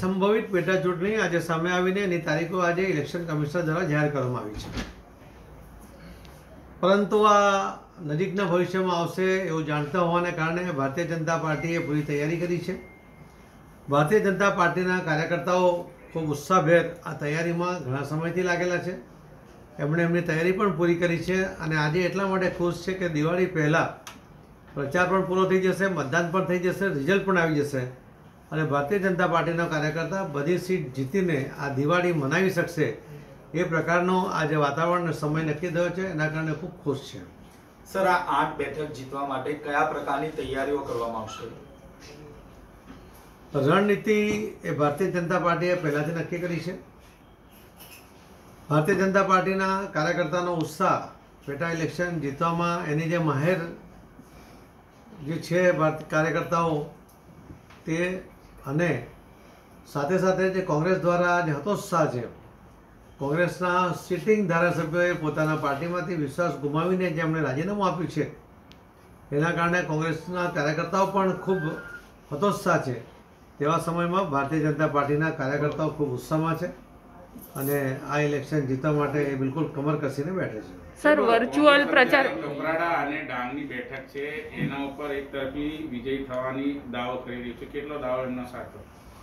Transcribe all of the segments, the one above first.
સંભવિત પેટા ચૂંટણી આજે સામે આવીને એની તારીખો આજે ઇલેક્શન કમિશનર દ્વારા જાહેર કરવામાં આવી છે, પરંતુ આ નજીકના ભવિષ્યમાં આવશે એવું જાણતા હોવાને કારણે ભારતીય જનતા પાર્ટીએ પૂરી તૈયારી કરી છે. ભારતીય જનતા પાર્ટીના કાર્યકર્તાઓ ખૂબ ઉત્સાહભેર આ તૈયારીમાં ઘણા સમયથી લાગેલા છે. એમણે એમની તૈયારી પણ પૂરી કરી છે અને આજે એટલા માટે ખુશ છે કે દિવાળી પહેલાં પ્રચાર પણ પૂરો થઈ જશે, મતદાન પણ થઈ જશે, રિઝલ્ટ પણ આવી જશે અને ભારતીય જનતા પાર્ટીનો કાર્યકર્તા બધી સીટ જીતીને આ દિવાળી મનાવી શકશે એ પ્રકારનો આજે વાતાવરણ સમય નક્કી થયો છે. એના કારણે ખૂબ ખુશ છે. સર, આ 8 બેઠક જીતવા માટે કયા પ્રકારની તૈયારીઓ કરવામાં આવશે? રણનીતિ એ ભારતીય જનતા પાર્ટીએ પહેલાંથી નક્કી કરી છે. ભારતીય જનતા પાર્ટીના કાર્યકર્તાનો ઉત્સાહ પેટા ઇલેક્શન જીતવામાં એની જે માહેર જે છે કાર્યકર્તાઓ તે અને સાથે સાથે જે કોંગ્રેસ દ્વારા જે હતોત્સાહ છે, કોંગ્રેસના સિટિંગ ધારાસભ્યોએ પોતાના પાર્ટીમાંથી વિશ્વાસ ગુમાવીને જે એમણે રાજીનામું આપ્યું છે એના કારણે કોંગ્રેસના કાર્યકર્તાઓ પણ ખૂબ હતોત્સાહ છે. તેવા સમયમાં ભારતીય જનતા પાર્ટીના કાર્યકર્તાઓ ખૂબ ઉત્સાહમાં છે અને આ ઇલેક્શન જીતવા માટે એ બિલકુલ કમર કસીને બેઠે છે. સર, વર્ચ્યુઅલ પ્રચાર કપરાડા અને ડાંગની બેઠક છે એના ઉપર એક તરફી વિજય થવાની દાવો કરી રહ્યું છે. કેટલો દાવો એમનો સાચો?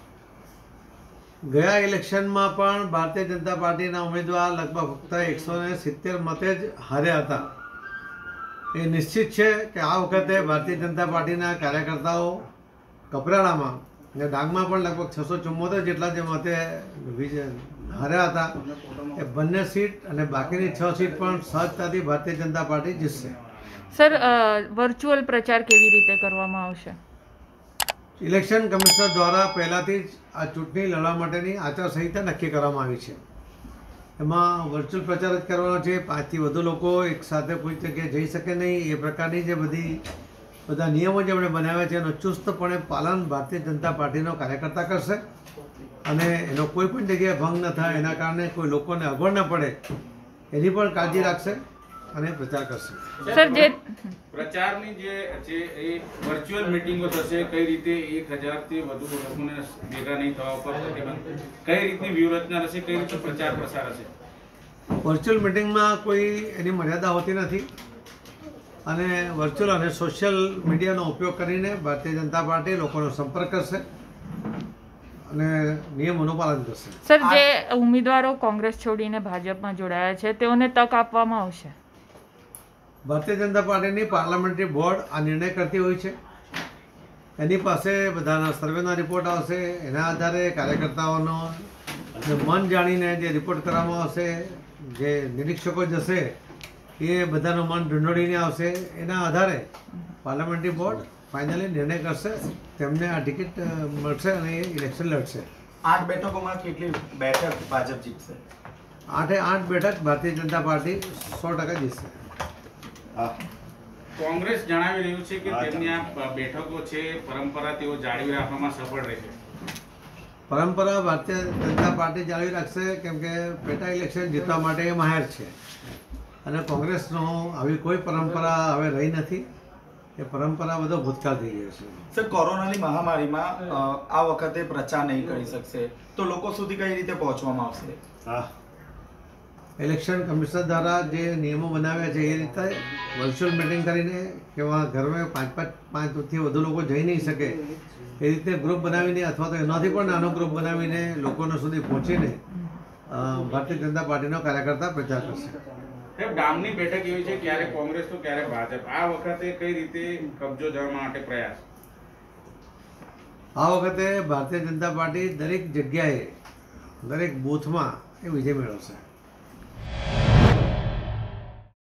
ગયા ઇલેક્શનમાં પણ ભારતીય જનતા પાર્ટીના ઉમેદવાર લગભગ ફક્ત 170 મતે જ હાર્યા હતા. એ નિશ્ચિત છે કે આ વખતે ભારતીય જનતા પાર્ટીના કાર્યકર્તાઓ કપરાડામાં અને ડાંગમાં પણ લગભગ 674 જેટલા જે મતે હાર્યા હતા એ બંને સીટ અને બાકીની 6 સીટ પણ સહજતાથી ભારતીય જનતા પાર્ટી જીતશે. સર, વર્ચ્યુઅલ પ્રચાર કેવી રીતે કરવામાં આવશે? ઇલેક્શન કમિશનર દ્વારા પહેલાંથી જ આ ચૂંટણી લડવા માટેની આચારસંહિતા નક્કી કરવામાં આવી છે. એમાં વર્ચ્યુઅલ પ્રચાર જ કરવાનો છે. 5થી વધુ લોકો એકસાથે કોઈ જગ્યાએ જઈ શકે નહીં એ પ્રકારની જે બધા નિયમો જે એમણે બનાવ્યા છે એનું ચુસ્તપણે પાલન ભારતીય જનતા પાર્ટીનો કાર્યકર્તા કરશે અને એનો કોઈ પણ જગ્યાએ ભંગ ન થાય એના કારણે કોઈ લોકોને અગવડ ન પડે એની પણ કાળજી રાખશે અને પ્રચાર કરશે. સર, જે પ્રચારની જે છે એ વર્ચ્યુઅલ મીટિંગો થશે, કઈ રીતે 1000 થી વધુ લોકોને ભેગા નહીં થવા ઉપર પ્રતિબંધ, કઈ રીતની વ્યૂહરચના રહેશે, કઈ રીતે પ્રચાર પ્રસાર હશે? વર્ચ્યુઅલ મિટિંગમાં કોઈ એની મર્યાદા હોતી નથી અને વર્ચ્યુઅલ અને સોશિયલ મીડિયાનો ઉપયોગ કરીને ભારતીય જનતા પાર્ટી લોકોનો સંપર્ક કરશે અને નિયમોનું પાલન કરશે. સર, જે ઉમેદવારો કોંગ્રેસ છોડીને ભાજપમાં જોડાયા છે તેઓને તક આપવામાં આવશે? ભારતીય જનતા પાર્ટીની પાર્લામેન્ટરી બોર્ડ આ નિર્ણય કરતી હોય છે. એની પાસે બધાના સર્વેના રિપોર્ટ આવશે. એના આધારે કાર્યકર્તાઓનો મન જાણીને જે રિપોર્ટ કરવામાં આવશે, જે નિરીક્ષકો જશે એ બધાનું મન ઢૂંઢોળીને આવશે. એના આધારે પાર્લામેન્ટરી બોર્ડ ફાઇનલી નિર્ણય કરશે, તેમને આ ટિકિટ મળશે અને એ ઇલેક્શન લડશે. 8 બેઠકોમાં કેટલી બેઠક ભાજપ જીતશે? 8 બેઠક ભારતીય જનતા પાર્ટી 100% જીતશે. કોંગ્રેસ જણાવી રહ્યું છે કે તેમની આ બેઠકો છે પરંપરા તેઓ જાળવી રાખવામાં સફળ રહેશે. પરંપરા ભારતીય જનતા પાર્ટી જાળવી રાખશે કેમ કે પેટા ઇલેક્શન જીતવા માટે એ માહેર છે અને કોંગ્રેસનો આવી કોઈ પરંપરા હવે રહી નથી. એ પરંપરા બધો ભૂતકાળ થઈ ગયો છે. સર, કોરોનાની મહામારીમાં આ વખતે પ્રચાર નહીં કરી શકશે તો લોકો સુધી કઈ રીતે પહોંચવામાં આવશે? ઇલેક્શન કમિશનર દ્વારા જે નિયમો બનાવ્યા છે એ રીતે વર્ચ્યુઅલ મિટિંગ કરીને કે ઘરમાં 5થી વધુ લોકો જઈ નહીં શકે એ રીતે ગ્રુપ બનાવીને અથવા તો એનાથી પણ નાનો ગ્રુપ બનાવીને લોકોને સુધી પહોંચીને ભારતીય જનતા પાર્ટીનો કાર્યકર્તા પ્રચાર કરશે. ડાંગની બેઠક એવી છે ક્યારે કોંગ્રેસ તો ક્યારે ભાજપ. આ વખતે કઈ રીતે કબજો જવા માટે પ્રયાસ? આ વખતે ભારતીય જનતા પાર્ટી દરેક જગ્યાએ દરેક બૂથમાં એ વિજય મેળવશે.